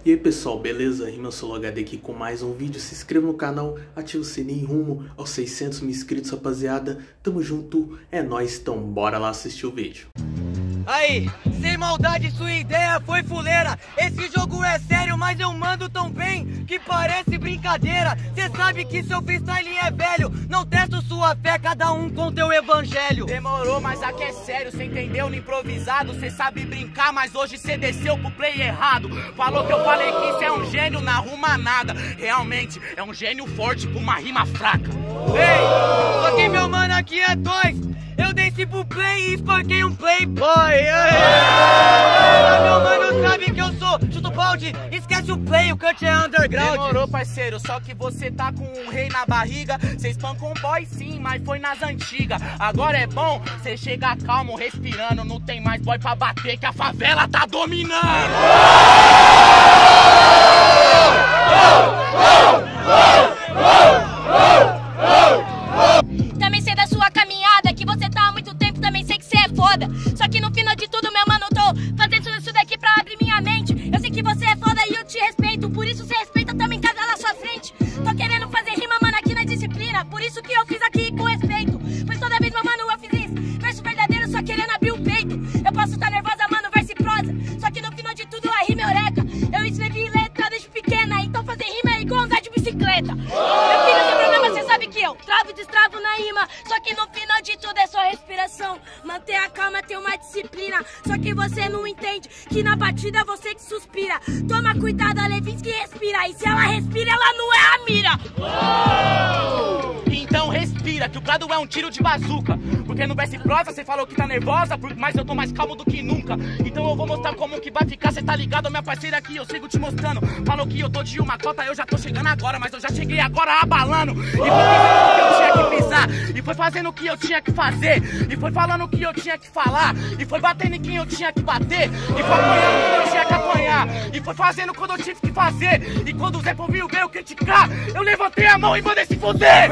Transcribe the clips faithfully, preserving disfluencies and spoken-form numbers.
E aí pessoal, beleza? RimaSoloHD aqui com mais um vídeo. Se inscreva no canal, ativa o sininho rumo aos seiscentos mil inscritos, rapaziada. Tamo junto, é nóis, então bora lá assistir o vídeo. Aí, sem maldade, sua ideia foi fuleira. Esse jogo é sério, mas eu mando tão bem que parece brincadeira. Cê sabe que seu freestyle é velho, não testo sua fé, cada um com teu evangelho. Demorou, mas aqui é sério, cê entendeu no improvisado. Cê sabe brincar, mas hoje cê desceu pro play errado. Falou que eu falei que cê é um gênio, não arruma nada. Realmente, é um gênio forte pra uma rima fraca. Ei, só que meu mano aqui é dois. Eu desci pro play e espanquei um playboy. Ah, meu mano sabe que eu sou chuto balde, esquece o play, o cut é underground. Demorou, parceiro, só que você tá com um rei na barriga. Cê espancou um boy sim, mas foi nas antigas. Agora é bom, cê chega calmo, respirando. Não tem mais boy pra bater, que a favela tá dominando. Também sei da sua caminhada, que você tá há muito tempo, também sei que você é foda. Só que no final de tudo, meu mano, eu tô fazendo isso daqui pra abrir minha mente. Eu sei que você é foda e eu te respeito, por isso você respeita também cada na sua frente. Tô querendo fazer rima, mano, aqui na disciplina, por isso que eu fiz aqui com respeito. Pois toda vez, meu mano, eu fiz isso, verso verdadeiro, só querendo abrir o peito. Eu posso estar nervosa, mano, verso e prosa, só que no final de tudo a rima é eureka. Eu escrevi letra desde pequena, então fazer rima é igual andar de bicicleta. Meu filho, sem problema, você sabe que eu travo e destravo na rima, só que no final de tudo é só respiração. Manter a calma, ter uma disciplina, só que você não entende que na batida é você que suspira. Toma cuidado, a Levinsky respira, e se ela respira, ela não é a mira. Então respira, que o gado é um tiro de bazuca. Porque no verso prosa você falou que tá nervosa, mas eu tô mais calmo do que nunca. Então eu vou mostrar como que vai ficar, cê tá ligado, minha parceira aqui, eu sigo te mostrando. Falou que eu tô de uma cota, eu já tô chegando agora, mas eu já cheguei agora abalando. E foi fazendo o que eu tinha que pisar, e foi fazendo o que eu tinha que fazer, e foi falando o que eu tinha que falar, e foi batendo em quem eu tinha que bater, e foi apanhando quem eu tinha que apanhar, e foi fazendo quando eu tive que fazer. E quando o Zé Povinho veio criticar, eu levantei a mão e mandei se foder.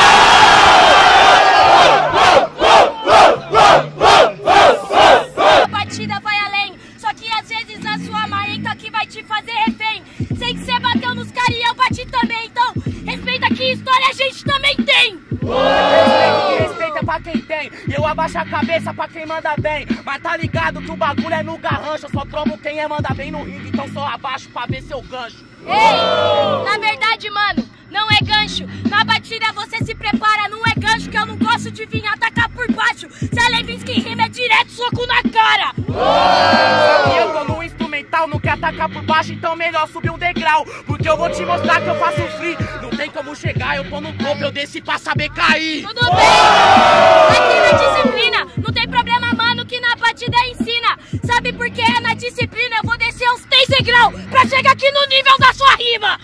A batida vai além, só que às vezes a sua marreta que vai te fazer refém. Sei que você bateu nos caras e eu bati também, então respeita que história a gente também tem. Respeito que respeita pra quem tem, e eu abaixo a cabeça pra quem manda bem. Mas tá ligado que o bagulho é no garrancho, eu só tromo quem é manda bem no ringue, então só abaixo pra ver seu gancho. Ei, na verdade, mano, não é gancho. Na batida você se prepara, não é gancho, que eu não gosto de vir atacar por baixo. Se a Levinsky rima é direto, soco na cara. Só que eu tô no instrumental, não quer atacar por baixo, então melhor subir um degrau, porque eu vou te mostrar que eu faço free. Não tem como chegar, eu tô no topo, eu desci pra saber cair. Tudo bem, aqui na disciplina, não tem problema, mano, que na batida ensina. Sabe por que é na disciplina? Eu vou descer uns três degraus pra chegar aqui no nível da sua rima.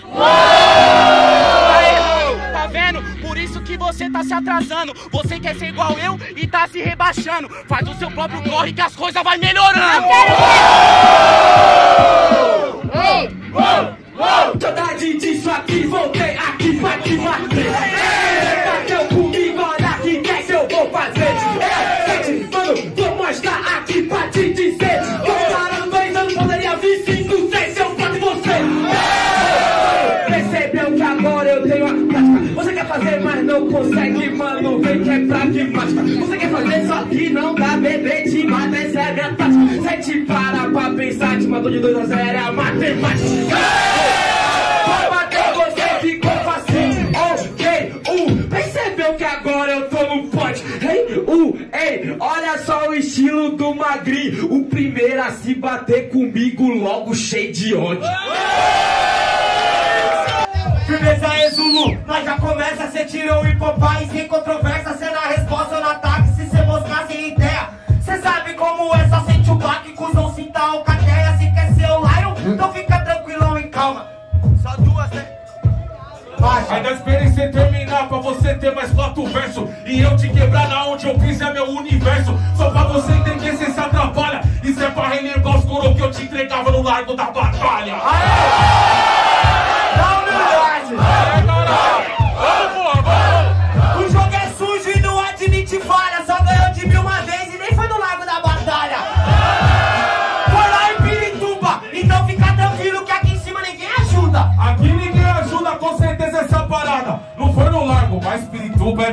Aí, tá vendo? Por isso que você tá se atrasando. Você quer ser igual eu e tá se rebaixando. Faz o seu próprio corre que as coisas vai melhorando. Eu quero ver. Ei, Saudade disso aqui, voltei aqui pra te bater. Bateu comigo, olha que quer que eu vou fazer. Sente, mano, vou mostrar aqui pra te dizer. Compararam dois anos, poderia vir cinco, seis, eu faço você. Percebeu que agora eu tenho a prática. Você quer fazer, mas não consegue, mano, vem que é pragmática. Você quer fazer, só que não dá, bebê, te mata, essa é a minha tática. Sente, para pra pensar, te matou de dois a zero, é a matemática. Pra bater você ficou facinho, ok, uh, percebeu que agora eu tô no pote, hey, uh, ei, olha só o estilo do magrinho, o primeiro a se bater comigo logo cheio de ódio. Firmeza é Zulu, nós já começa, cê tirou o hipopá e sem controvérsia, cê na resposta ou no ataque, se cê mostrar sem ideia, cê sabe como é, só sente o baque, cuzão, sinta a alcateia, se quer ser o Lion, então fica tranquilão e calma. Só duas, né? Ainda esperei você terminar pra você ter mais quatro versos e eu te quebrar na onde eu piso é meu universo. Só pra você entender, cê se atrapalha. Isso é pra relembrar os coro que eu te entregava no largo da batalha. Dá humildade! Vamos, porra, vamos! O jogo é sujo e não admite falha. Só ganhou de mim uma vez e nem foi no largo da batalha. Foi lá em Pirituba, então fica tranquilo que aqui em cima nem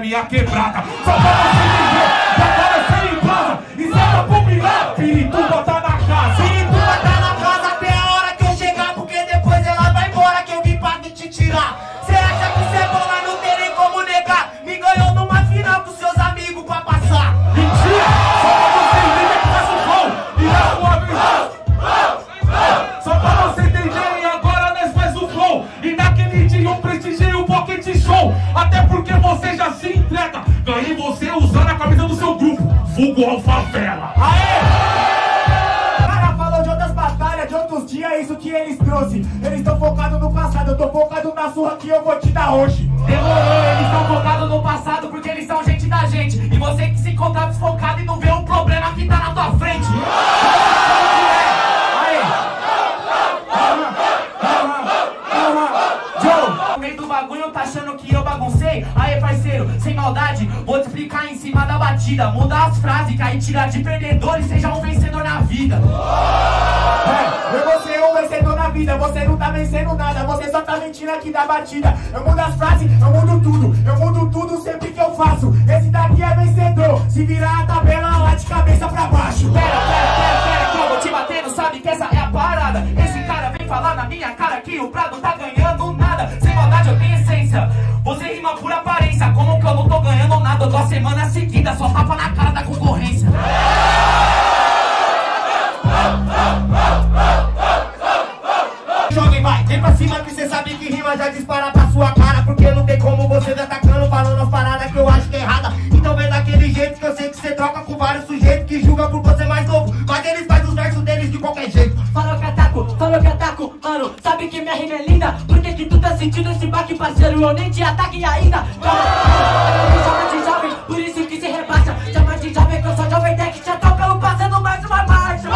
minha quebrada. Só pra você entender, e agora você embrasa. E cê tá combinado, Pirituba tá na casa. Pirituba tá na casa até a hora que eu chegar, porque depois ela vai embora que eu vim pra te tirar. Cê acha que cê é bom, mas não tem nem como negar. Me ganhou numa final com seus amigos pra passar. Mentira, só pra você entender que faz o flow. E na sua vez, só pra você entender, e agora nós faz o flow. E naquele dia eu prestigiei o Pocket Show. Até porque você já se entrega. Ganhei você usando a camisa do seu grupo, vulgo Alfavela. Aê! Cara falou de outras batalhas, de outros dias, isso que eles trouxe. Eles estão focados no passado, eu tô focado na surra que eu vou te dar hoje. Demorou, eles estão focados no passado porque eles são gente da gente. E você que se encontra desfocado e não vê o problema que tá na tua frente. No meio do bagulho tá achando que eu baguncei? Aê parceiro, sem maldade, vou te explicar em cima da batida. Muda as frases, que aí tira de perdedor e seja um vencedor na vida. É, eu vou ser um vencedor na vida, você não tá vencendo nada, você só tá mentindo aqui da batida. Eu mudo as frases, eu mudo tudo, eu mudo tudo sempre que eu faço. Esse daqui é vencedor, se virar a tabela lá de cabeça pra baixo. Pera, pera, pera, pera, que eu vou te batendo, sabe que essa é a parada. Esse cara vem falar na minha cara que o Prado tá ganhando nada. Sem maldade eu tenho essência, você rima por aparência. Como que eu não tô ganhando nada, eu tô a semana seguida, só tapa na cara da concorrência. Jovem, vai, vem pra cima que cê sabe que rima já dispara pra sua cara. Porque não tem como você me atacando, falando as paradas que eu acho que é errada. Então vem daquele jeito que eu sei que cê troca com vários sujeitos que julgam por você mais novo, mas eles fazem os versos deles de qualquer jeito. Falou que ataco, falou que ataco, mano, sabe que minha rima é linda. Por que que tu tá sentindo esse baque, parceiro? Eu nem te ataque ainda. Calma, me chama de jovem, por isso que se rebaixa. Chama de jovem que eu sou jovem tech, já tô pelo passando mais uma marcha.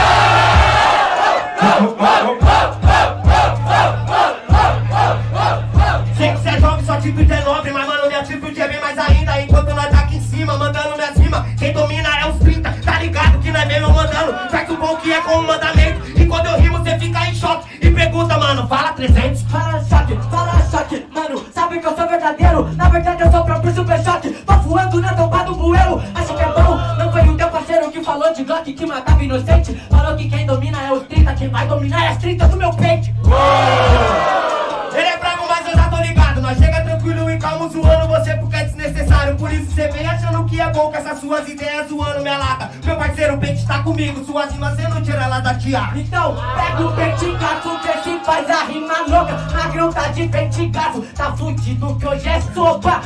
Sei que cê é jovem, sua atitude é nobre, mas mano, minha atitude é bem mais ainda. Enquanto nós tá aqui em cima, mandando minhas rimas, quem domina é os trinta, tá ligado que nós mesmo mandando. Faz o bom que é como mandamento, e quando eu rimo cê fica em choque e pergunta, mano, fala trezentos. Fala choque, fala choque, mano, sabe que eu sou verdadeiro. Na verdade eu sou o próprio super choque, tô voando na tomba do bueiro. Acha que é bom? Não foi o teu parceiro que falou de Glock que matava inocente. Falou que quem domina é os trinta, quem vai dominar é as trinta do meu peito. Ele é bravo, mas eu já tô ligado. Nós chega tranquilo e calmo zoando você porque é desnecessário. Por isso cê vem achando que é bom com essas suas ideias zoando minha lata. Meu parceiro, o pente tá comigo, suas rimas cê não tira ela da tiara. Então pega o pentigaço, vê se faz a rima louca. Magrão tá de pentigaço, tá fudido que hoje é sopa.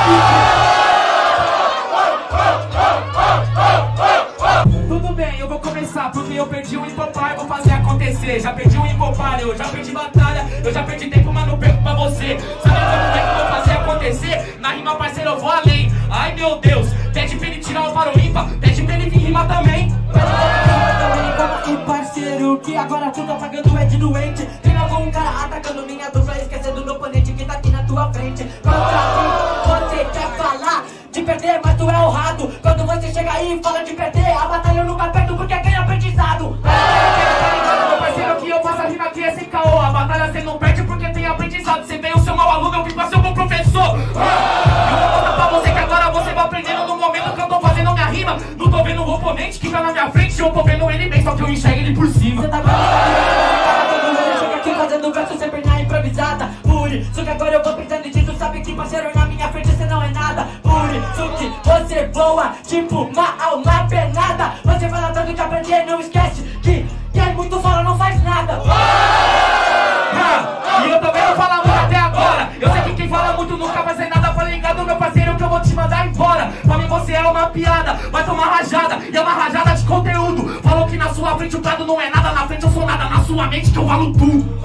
Tudo bem, eu vou começar porque eu perdi o hipopar, vou fazer acontecer. Já perdi o hipopar, eu já perdi batalha, eu já perdi tempo, mas não perco pra você. Sabe como é que eu vou fazer acontecer? Na rima, parceiro, eu vou além. Ai meu Deus, pede pra ele tirar o para o ímpar, pede pra ele vir rimar também. Calma aí, parceiro, que agora tu tá pagando é de doente. Tem algum cara atacando minha dupla, esquecendo do oponente que tá aqui na tua frente. Contra mim, você quer falar de perder, mas tu é honrado. Quando você chega aí e fala de perder, a batalha eu nunca perdo porque ganha aprendizado. Meu parceiro, que eu faço a rima aqui é sem caô. A batalha você não perde porque tem aprendizado. Você veio ser mau aluno, eu vim pra ser um bom professor. Eu vou contar pra você que agora você vai aprendendo no momento que eu tô fazendo minha rima. Não tô vendo o oponente que tá na minha frente, eu tô vendo ele bem, só que eu enxergo ele por cima. Você tá vendo que chega aqui fazendo verso sempre na improvisada. Por isso que agora eu vou pensando disso, sabe que parceiro na minha frente você não é nada. Por isso que você voa tipo uma alma penada. Você fala tanto de aprender, não esquece que quem muito fala não faz nada. Ah, e eu também não falo muito até agora. Eu sei que quem fala muito nunca vai fazer nada. Fala ligado, meu parceiro, que eu vou te mandar embora. Pra mim você é uma piada, vai tomar rajada. E é uma rajada de conteúdo. Falou que na sua frente o Prado não é nada. Na frente eu sou nada, na sua mente que eu valo tudo.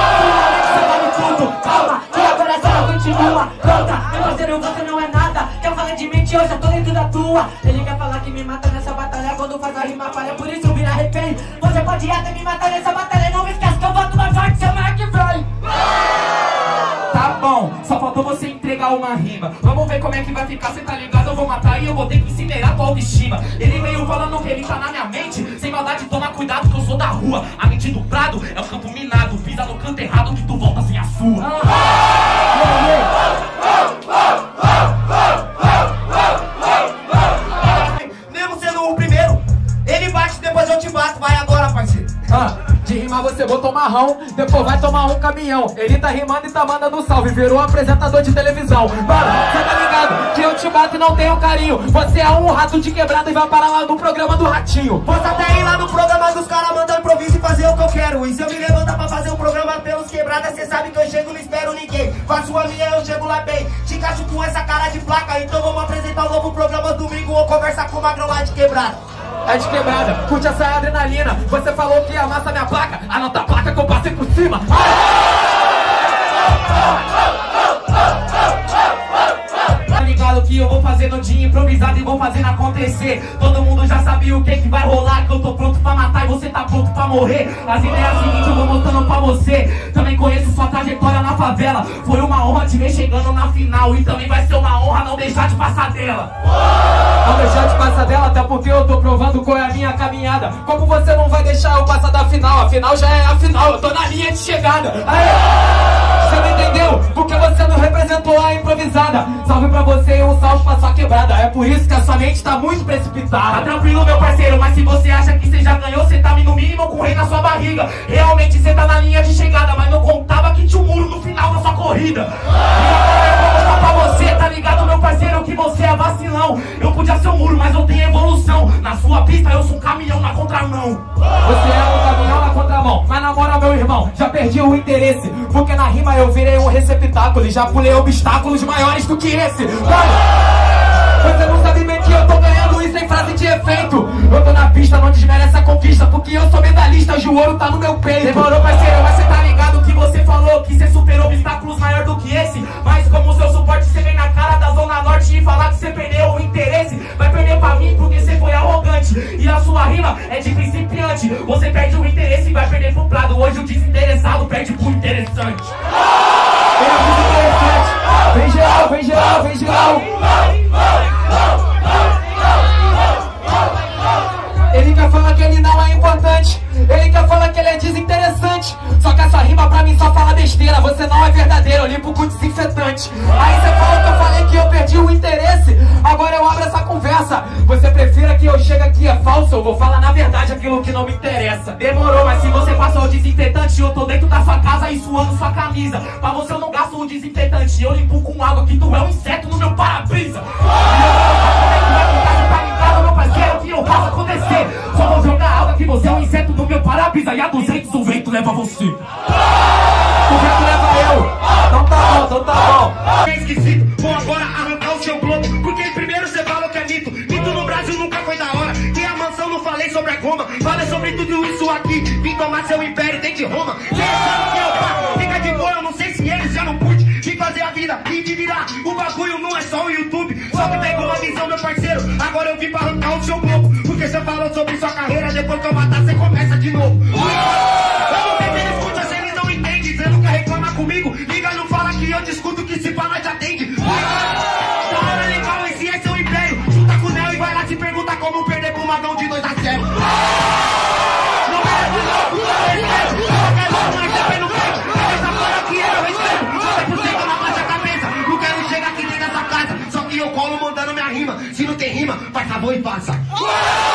Calma, e agora essa continua pronta. Meu parceiro, você não é nada. Quer falar de mente, eu já tô dentro da tua. Ele quer falar que me mata nessa batalha quando faz a rima falha, por isso vira arrepende. Você pode até me matar nessa batalha, não esquece que eu volto mais forte semana que vem. Tá bom, só faltou você entregar uma rima. Vamos ver como é que vai ficar, cê tá ligado? Eu vou matar e eu vou ter que incinerar tua autoestima. Ele veio falando que ele tá na minha mente. Sem maldade, toma cuidado que eu sou da rua. A mente do Prado é o campo minado. Pisa no canto errado que tu volta sem a sua. chimarrão, depois vai tomar um caminhão. Ele tá rimando e tá mandando salve, virou apresentador de televisão. Mano, cê tá ligado que eu te bato e não tenho carinho. Você é um rato de quebrada e vai parar lá no programa do Ratinho. Posso até ir lá no programa dos caras, mandar improviso e fazer o que eu quero. E se eu me levantar pra fazer um programa pelos quebradas, cê sabe que eu chego, não espero ninguém. Faço a minha, eu chego lá bem. Te encaixo com essa cara de placa, então vamos apresentar um novo programa domingo ou conversar com o magrão lá de quebrada. É de quebrada, curte essa adrenalina. Você falou que amassa minha placa, anota a placa que eu passei por cima. Tá ligado que eu vou fazer no dia improvisado e vou fazendo acontecer. Todo mundo já sabia o que que vai rolar, que eu tô pronto pra matar e você tá pronto pra morrer. As ideias seguintes eu vou mostrando pra você. Também conheço sua trajetória na favela. Foi uma honra te ver chegando na final e também vai ser uma honra não deixar de passar dela. Não deixar de passar dela, até porque eu tô provando qual é a minha caminhada. Como você não vai deixar eu passar da final? A final já é a final, eu tô na linha de chegada. Aê! Você não entendeu? Porque você não representou a improvisada. Salve pra você e um salve pra sua quebrada. É por isso que a sua mente tá muito precipitada. Tá tranquilo, meu parceiro, mas se você acha que você já ganhou, você tá no mínimo com o rei na sua barriga. Realmente você tá na linha de chegada, mas não contava que tinha um muro no final da sua corrida. E agora eu vou mostrar pra você, tá ligado, meu parceiro, que você é vacilão. Eu podia ser um muro, mas eu tenho evolução. Na sua pista eu sou um caminhão na contramão. Você é um caminhão na contramão, mas na moral, meu irmão, já perdi o interesse. Porque na rima eu virei um receptáculo e já pulei obstáculos maiores do que esse. Mano, você não sabe bem que eu tô ganhando isso em frase de efeito. Eu tô na pista, não desmerece a conquista, porque eu sou medalhista, hoje o ouro tá no meu peito. Demorou, parceiro, mas você tá ligado que você falou que você superou obstáculos maior do que esse. Mas como seu suporte, você vem na cara da Zona Norte e falar que você perdeu o interesse. Vai perder pra mim porque você foi arrogante e a sua rima é de principiante. Você perde o interesse e vai perder pro Prado. Hoje o desinteressado perde pro interessante. Ele é muito interessante. Vem geral, vem geral, vem geral. Ele quer falar que ele não é importante. Ele quer falar que ele é desinteressante. Só que essa rima pra mim só fala besteira. Você não é verdadeiro, eu limpo com desinfetante. Aí você falou que eu falei que eu perdi o interesse. Agora eu abro essa conversa. Você prefira que eu chegue aqui é falso? Eu vou falar na verdade aquilo que não me interessa. Demorou, mas se você passou o desinfetante, eu tô dentro da sua casa e suando sua camisa. Pra você eu não gasto o desinfetante. Eu limpo com água que tu é um inseto no meu para-brisa. E eu vou falar como é que vai ficar, tá ligado, meu parceiro, que eu faço acontecer. Só vou jogar água que você é um inseto no meu para-brisa. E a duzentos o vento leva você. O vento leva eu. Então tá bom, então tá bom. É esquisito, vou agora arrancar o seu globo. Porque primeiro você falou que é mito. Mito no Brasil nunca foi da hora. Tem a mansão, não falei sobre a Goma. Falei sobre tudo isso aqui. Vim tomar seu império dentro de Roma. Quem sabe que é o papo? Fica de boa, eu não sei se eles já não curte. Vim fazer a vida e de virar. O bagulho não é só o YouTube. Só que pegou uma visão, meu parceiro. Agora eu vim pra arrancar o seu globo. Porque você falou sobre sua carreira. Depois que eu matar, você começa de novo. Eu não sei se eles escutam, se eles não entendem. Dizendo que reclama comigo. Liga, não fala que eu discuto, que se fala já atende. Da hora legal, esse é seu império. Junta com o Neo e vai lá te perguntar como perder pro Magão de dois a zero. Não é de novo, não é respeito. Não quero mais ser pelo peito. Essa fora aqui é o respeito. cem por cento na baixa cabeça. Não quero chegar aqui dentro dessa casa. Só que eu colo mandando minha rima. Se não tem rima, faz favor e faça.